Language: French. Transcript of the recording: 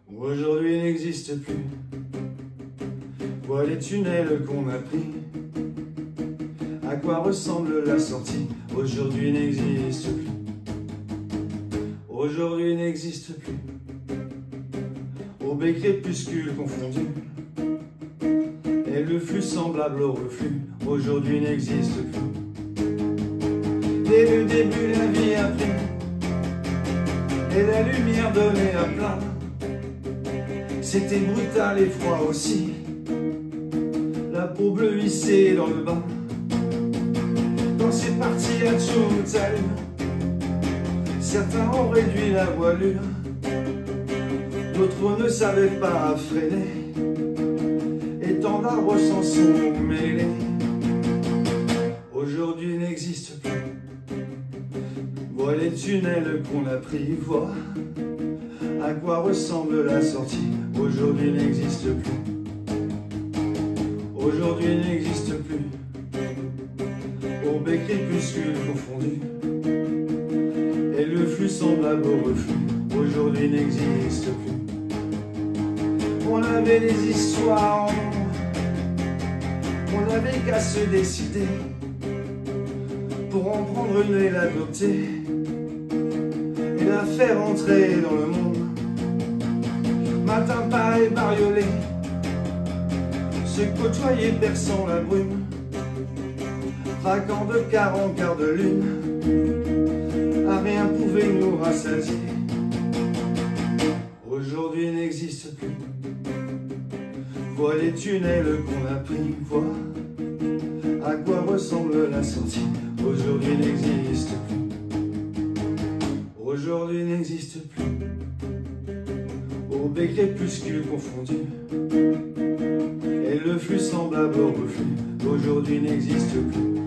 Aujourd'hui n'existe plus. Vois les tunnels qu'on a pris. À quoi ressemble la sortie? Aujourd'hui n'existe plus. Aujourd'hui n'existe plus. Aube et crépuscule confondus, et le flux semblable au reflux. Aujourd'hui n'existe plus. Dès le début la vie a pris, et la lumière donnée à plein. C'était brutal et froid aussi, la peau bleue hissée dans le bain. Quand c'est parti à toute allure, certains ont réduit la voilure, d'autres ne savaient pas freiner, et tant d'arbres s'en sont mêlés. Aujourd'hui n'existe plus. Vois les tunnels qu'on a pris, vois à quoi ressemble la sortie. Aujourd'hui n'existe plus. Aujourd'hui n'existe plus. Aube et crépuscule confondus, et le flux semblable au reflux. Aujourd'hui n'existe plus. On avait des histoires en nombre, on n'avait qu'à se décider pour en prendre une et l'adopter, et la faire entrer dans le monde. Matin pareil bariolé, se côtoyer perçant la brume, craquant de quart en quart de lune, à rien pouvait nous rassasier. Aujourd'hui n'existe plus. Vois les tunnels qu'on a pris, vois à quoi ressemble la sortie. Aujourd'hui n'existe plus. Aujourd'hui n'existe plus. Aube et crépuscule confondus, et le flux semblable au reflux. Aujourd'hui n'existe plus.